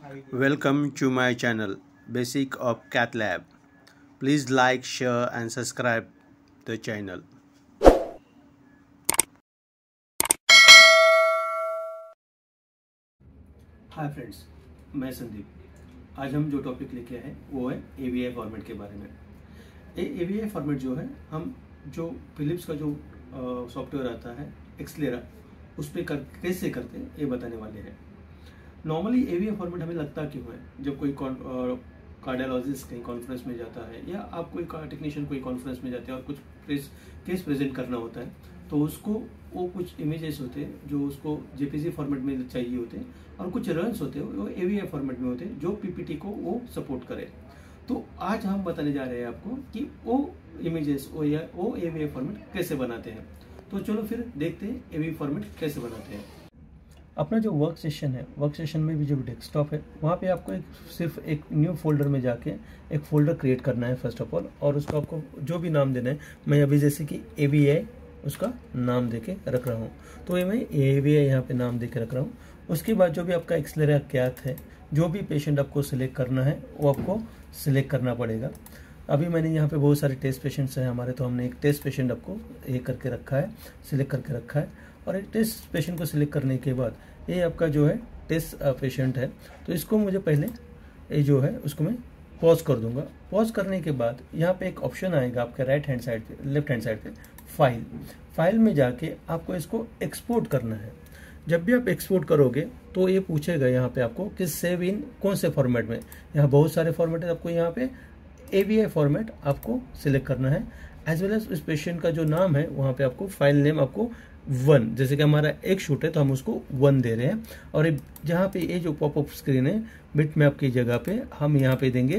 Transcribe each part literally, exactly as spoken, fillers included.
Welcome to my channel, Basic of Cath Lab. Please like, share and subscribe the channel. Hi friends, मैं संदीप। आज हम जो topic लेके आए वो है ए वी आई फॉर्मेट के बारे में। ए वी आई फॉर्मेट जो है, हम जो फिलिप्स का जो सॉफ्टवेयर आता है एक्सलेरा, उस पर कर कैसे करते हैं ये बताने वाले हैं। Normally A V I format हमें लगता क्यों है, जब कोई कार्डियोलॉजिस्ट कहीं कॉन्फ्रेंस में जाता है या आप कोई टेक्नीशियन कोई कॉन्फ्रेंस में जाते हैं और कुछ प्रेस केस प्रेजेंट करना होता है, तो उसको वो कुछ इमेजेस होते हैं जो उसको जे पी जी फॉर्मेट में चाहिए होते हैं और कुछ रन्स होते हैं वो ए वी आई फॉर्मेट में होते हैं जो पी पी टी को वो सपोर्ट करे। तो आज हम बताने जा रहे हैं आपको कि वो इमेजेस वो या वो ए वी आई फॉर्मेट कैसे बनाते हैं। तो चलो फिर देखते हैं ए वी आई फॉर्मेट कैसे बनाते हैं। अपना जो वर्क सेशन है, वर्क सेशन में भी जो डेस्कटॉप है वहाँ पे आपको एक सिर्फ एक न्यू फोल्डर में जाके एक फोल्डर क्रिएट करना है फर्स्ट ऑफ ऑल, और उसको आपको जो भी नाम देना है। मैं अभी जैसे कि ए वी आई उसका नाम देके रख रहा हूँ, तो ये मैं ए वी आई यहाँ पे नाम देके रख रहा हूँ। उसके बाद जो भी आपका एक्सलेरा कैथ है, जो भी पेशेंट आपको सिलेक्ट करना है वो आपको सिलेक्ट करना पड़ेगा। अभी मैंने यहाँ पे बहुत सारे टेस्ट पेशेंट्स हैं हमारे, तो हमने एक टेस्ट पेशेंट आपको ये करके रखा है, सिलेक्ट करके रखा है। और एक टेस्ट पेशेंट को सिलेक्ट करने के बाद ये आपका जो है टेस्ट पेशेंट है, तो इसको मुझे पहले ये जो है उसको मैं पॉज कर दूंगा। पॉज करने के बाद यहाँ पे एक ऑप्शन आएगा आपके राइट हैंड साइड पे, लेफ्ट हैंड साइड पे, फाइल फाइल में जाके आपको इसको एक्सपोर्ट करना है। जब भी आप एक्सपोर्ट करोगे तो ये पूछेगा यहाँ पे आपको कि सेव इन कौन से फॉर्मेट में। यहाँ बहुत सारे फॉर्मेट है, आपको यहाँ पे ए वी आई फॉर्मेट आपको सिलेक्ट करना है, एज वेल एज उस पेशेंट का जो नाम है वहाँ पे आपको फाइल नेम आपको वन, जैसे कि हमारा एक शूट है तो हम उसको वन दे रहे हैं। और जहाँ पे ये जो पॉपअप स्क्रीन है बिट मैप की जगह पे हम यहाँ पे देंगे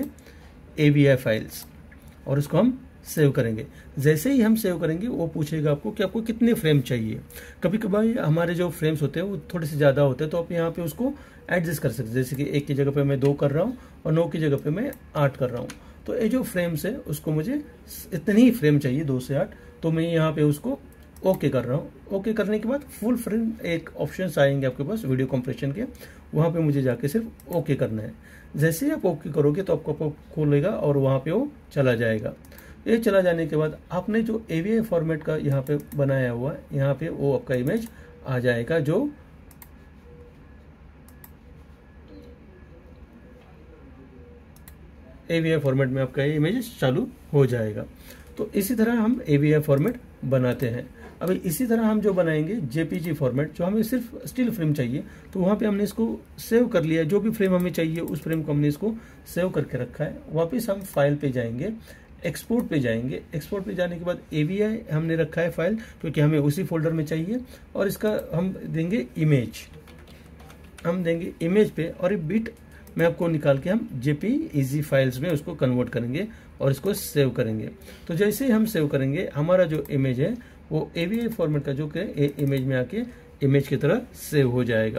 ए वी आई फाइल्स और उसको हम सेव करेंगे। जैसे ही हम सेव करेंगे वो पूछेगा आपको कि आपको कितने फ्रेम चाहिए। कभी कभार हमारे जो फ्रेम्स होते हैं वो थोड़े से ज़्यादा होते हैं, तो आप यहाँ पे उसको एडजस्ट कर सकते हैं। जैसे कि एक की जगह पे मैं दो कर रहा हूँ और नौ की जगह पे मैं आठ कर रहा हूँ, तो ये जो फ्रेम्स है उसको मुझे इतने ही फ्रेम चाहिए, दो से आठ, तो मैं यहाँ पे उसको ओके कर रहा हूँ। ओके करने के बाद फुल फ्रेम एक ऑप्शन आएंगे आपके पास वीडियो कंप्रेशन के, वहाँ पे मुझे जाके सिर्फ ओके करना है। जैसे ही आप ओके करोगे तो आपको खोलेगा और वहाँ पे वो चला जाएगा। ये चला जाने के बाद आपने जो ए वी आई फॉर्मेट का यहाँ पे बनाया हुआ है, यहाँ पे वो आपका इमेज आ जाएगा, जो ए वी आई फॉर्मेट में आपका ये इमेज चालू हो जाएगा। तो इसी तरह हम ए वी आई फॉर्मेट बनाते हैं। अभी इसी तरह हम जो बनाएंगे जे पी जी फॉर्मेट, जो हमें सिर्फ स्टिल फ्रेम चाहिए, तो वहाँ पे हमने इसको सेव कर लिया। जो भी फ्रेम हमें चाहिए उस फ्रेम को हमने इसको सेव करके रखा है। वापस हम फाइल पे जाएंगे, एक्सपोर्ट पे जाएंगे। एक्सपोर्ट पे जाने के बाद ए वी आई हमने रखा है फाइल, क्योंकि हमें उसी फोल्डर में चाहिए, और इसका हम देंगे इमेज, हम देंगे इमेज पे, और ये बिट मैं आपको निकाल के हम जे पी ई जी फाइल्स में उसको कन्वर्ट करेंगे और इसको सेव करेंगे। तो जैसे ही हम सेव करेंगे हमारा जो इमेज है वो ए वी आई फॉर्मेट का जो कि इमेज में आके इमेज की तरह सेव हो जाएगा।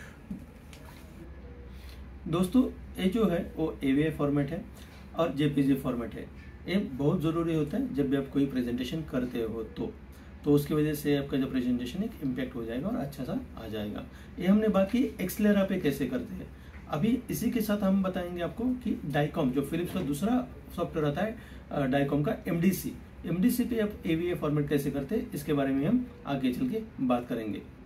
दोस्तों, ये जो है वो ए वी आई फॉर्मेट है और जे पी जी फॉर्मेट है। ये बहुत ज़रूरी होता है जब भी आप कोई प्रेजेंटेशन करते हो तो तो उसकी वजह से आपका जो प्रेजेंटेशन एक इम्पैक्ट हो जाएगा और अच्छा सा आ जाएगा। ये हमने बाकी एक्सलेरा पे कैसे करते हैं, अभी इसी के साथ हम बताएंगे आपको कि डाइकॉम, जो फिलिप्स का दूसरा सॉफ्टवेयर आता है डाइकॉम का M D C, M D C पे आप ए वी आई फॉर्मेट कैसे करते हैं इसके बारे में हम आगे चल के बात करेंगे।